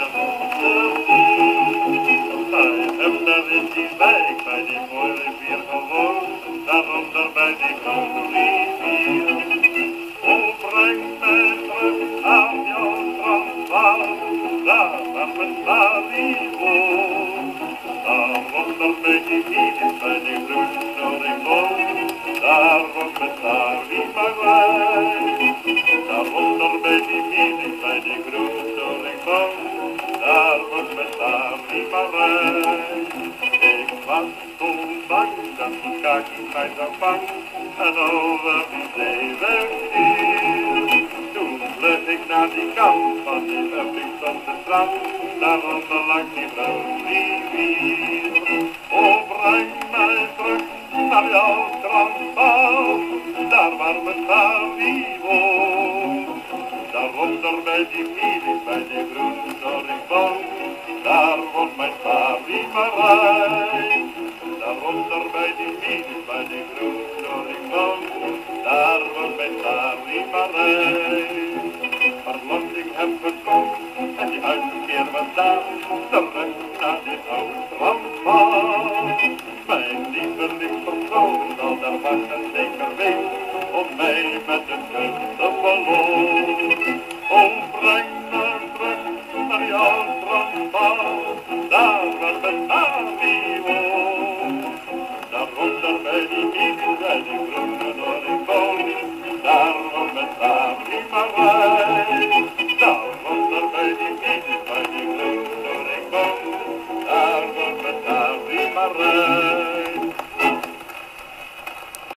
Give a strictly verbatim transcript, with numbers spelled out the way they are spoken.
Daar is die wijk bij die mooie rivier gewoon, daaronder bij die grote rivier. O, breng mij terug aan jouw strandpaal, daar waar mijn Marie woont. Daaronder bij die minis, bij die groene rivier, daar woont mijn Marie Marijn. Daaronder bij die minis, bij die groene rivier, daar woont mijn Marie Marijn. Ik was zo bang dat die kaartjes mij zou vangen en over die zee wegviel. Toen vlug ik naar die kant van die uppings op de strand, daaronder langs die blauwe rivier. O, breng mij terug naar jouw strandpaal, daar waar mijn Marie woont. Daaronder bij die minis, bij die groene rivier, daar woont mijn Marie Marijn. Daaronder bij die minis, bij die groene rivier, daar woont mijn Marie Marijn. Verlang ik heb gekocht en die uitgekeerd was daar, terug naar die oude strandpaal. Mijn lieve lief persoon zal daar vast en zeker weten, om mij met een kus te verloren. O, breng me terug naar jouw strandpaal, daar waar mijn Marie woont. Daaronder bij die minis, bij die groene rivier, daar woont mijn Marie Marijn. Daaronder bij die minis, bij die groene rivier, daar woont mijn Marie Marijn.